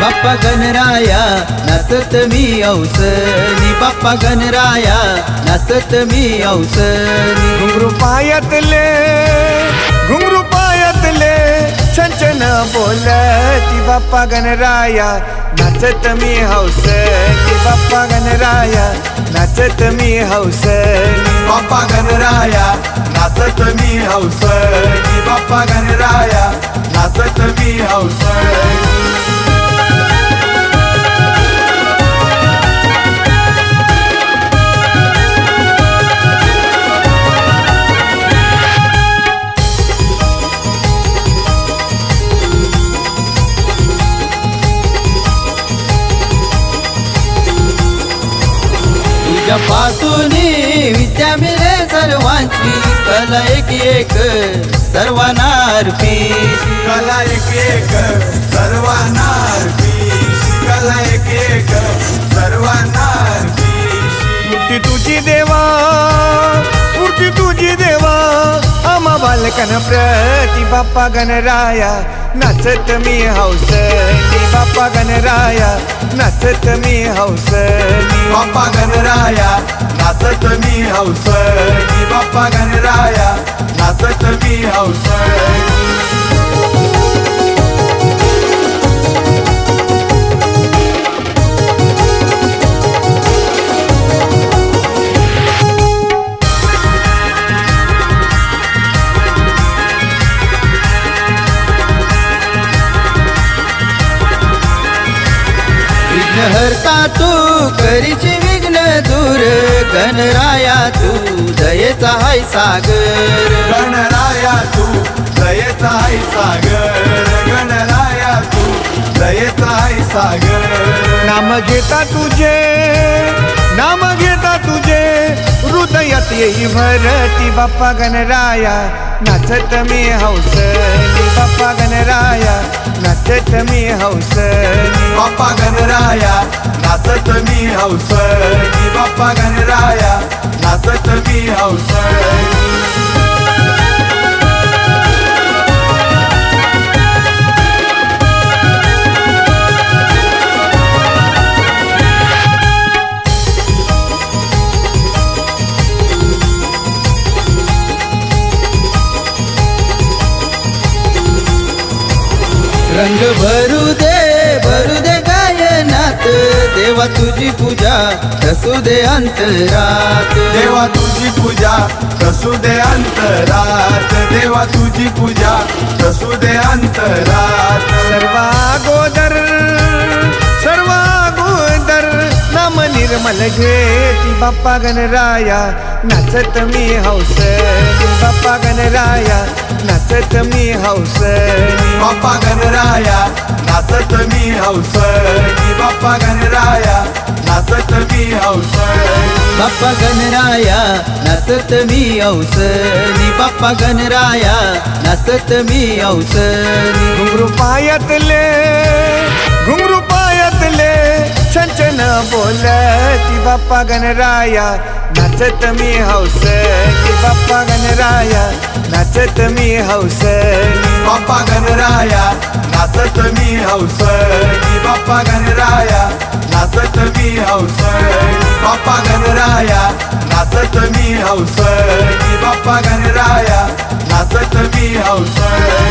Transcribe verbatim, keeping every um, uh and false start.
बाप्पा गणराया नाचत मी औसनी, बाप्पा गणराया नाचत मी औसनी। घुंगरू पायातले घुंगरू पायातले छन बोलती बाप्पा गणराया नाचत मी हौसनी, बाप्पा गणराया नाचत मी हौसनी। बाप्पा गणराया नाचत मी हौसनी, बाप्पा गणराया नाचत मी हौसनी। तुझ्यापासूनी विद्या मिळे सर्वांची, कला एक एक सर्वांना अर्पित, कला एक एक सर्वांना अर्पित, कला एक एक सर्वांना अर्पित। स्फूर्ती तुझी देवा स्फूर्ती तुझी देवा आम्हा बालकांना प्रति बाप्पा गणराया नाचत मी हौसनी, बाप्पा गणराया नाचत मी हौसनी। बाप्पा गणराया नाचत मी हौसनी, बाप्पा गणराया नाचत मी हौसनी। हरता तू करीची विघ्न दूर, गणराया तू दयेचा हाय सागर, गणराया तू दयेचा हाय सागर, गणराया तू दयेचा हाय सागर। नाम घेता तुझे नाम घेता तुझे हृदयात येई भरती बाप्पा गणराया नाचत मी हौसनी, बाप्पा गणराया नाचत मी हौसनी। बाप्पा गणराया नाचत मी हौसनी, बाप्पा गणराया नाचत मी हौसनी। रंग भरू दे भरू दे गायनात, देवा तुझी पूजा कसू दे अंतरात, देवा तुझी पूजा कसू दे अंतरात, देवा तुझी पूजा कसू दे अंतरात। सर्वागोदर सर्वागोदर नाम निर्मल घेती बाप्पा गणराया नाचत मी हौसनी, बाप्पा गणराया नाचत मी हौसनी। बाप्पा गणराया नाचत मी हौसनी, बाप्पा गणराया नाचत मी हौसनी। बाप्पा गणराया नाचत मी औसनी, बाप्पा गणराया नाचत मी औसनी। घुंगरू पायातले घुंगरू पायातले छन बोलती बाप्पा गणराया नाचत मी हौसनी, बाप्पा गणराया नाचत मी हौसनी। बाप्पा गणराया नाचत मी हौसनी, बाप्पा गणराया नाचत मी हौसनी। बाप्पा गणराया नाचत मी हौसनी, बाप्पा गणराया नाचत मी हौसनी।